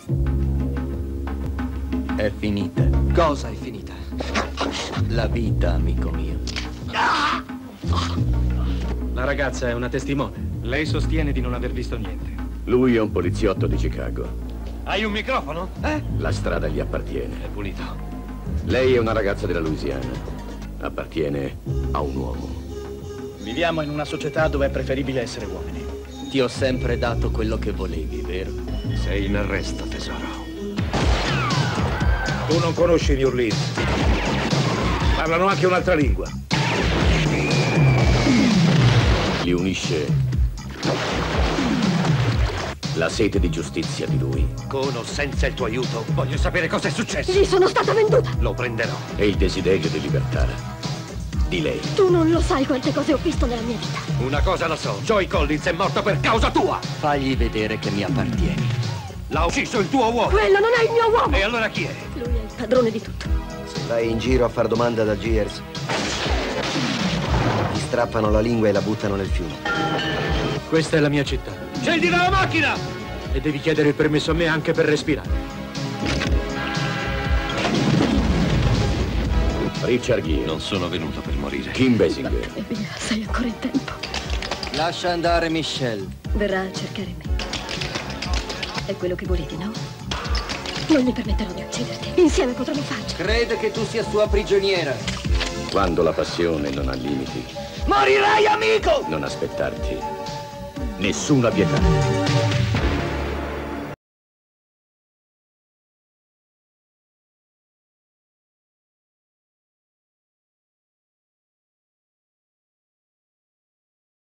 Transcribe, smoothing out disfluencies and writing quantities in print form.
È finita. Cosa è finita? La vita, amico mio. La ragazza è una testimone. Lei sostiene di non aver visto niente. Lui è un poliziotto di Chicago. Hai un microfono? La strada gli appartiene. È pulito. Lei è una ragazza della Louisiana. Appartiene a un uomo. Viviamo in una società dove è preferibile essere uomini. Ti ho sempre dato quello che volevi, vero? Sei in arresto, tesoro. Tu non conosci New Orleans. Parlano anche un'altra lingua. Li unisce la sete di giustizia di lui. Con o senza il tuo aiuto, voglio sapere cosa è successo. Gli sono stata venduta. Lo prenderò. E il desiderio di libertà di lei. Tu non lo sai quante cose ho visto nella mia vita. Una cosa la so. Joey Collins è morto per causa tua. Fagli vedere che mi appartieni. L'ha ucciso il tuo uomo. Quello non è il mio uomo. E allora chi è? Lui è il padrone di tutto. Se vai in giro a far domanda da Gears, ti strappano la lingua e la buttano nel fiume. Questa è la mia città. Scendi dalla macchina! E devi chiedere il permesso a me anche per respirare. Richard Gere. Non sono venuto per morire. Kim Basinger. E via, sei ancora in tempo. Lascia andare Michelle. Verrà a cercare me. È quello che volevi, no? Non gli permetterò di ucciderti. Insieme potremo farci. Crede che tu sia sua prigioniera. Quando la passione non ha limiti, Morirai, amico! non aspettarti nessuna pietà.